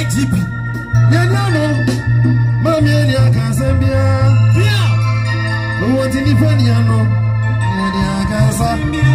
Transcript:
IGP. Yanyano, Mammy, I can't send me. What in the funny, I know.